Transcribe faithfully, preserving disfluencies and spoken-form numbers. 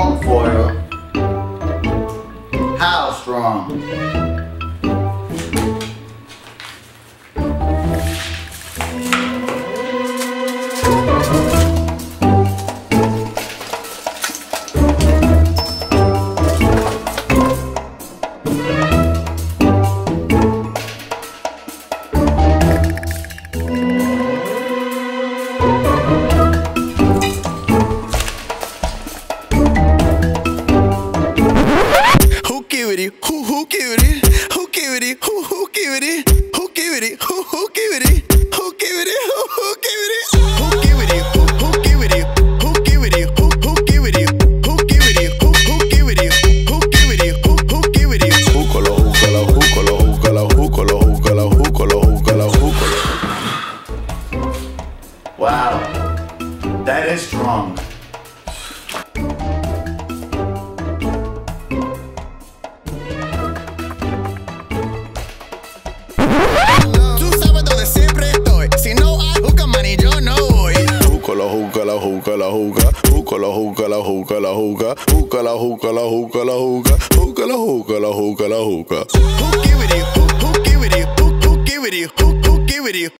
Strong Foil. How strong? Who who give it? Who give it? Who who give it? Who give it? Who who give it? Who give it? Who who give it? Who give it? Who who give it? Who give it? Who who give it? Who give it? Who who give it? Who give it? Who who give it? Húcalo, húcalo, húcalo, húcalo, húcalo, húcalo, húcalo, húcalo, húcalo. Wow, that is strong. Hookah, hookah, hookah, hookah, hookah, hookah, hookah, hookah, hookah, hookah, hookah, hookah, hookah, hookah, hookah, hookah. Who give it? Who who give it? Who who give it? Who who give it?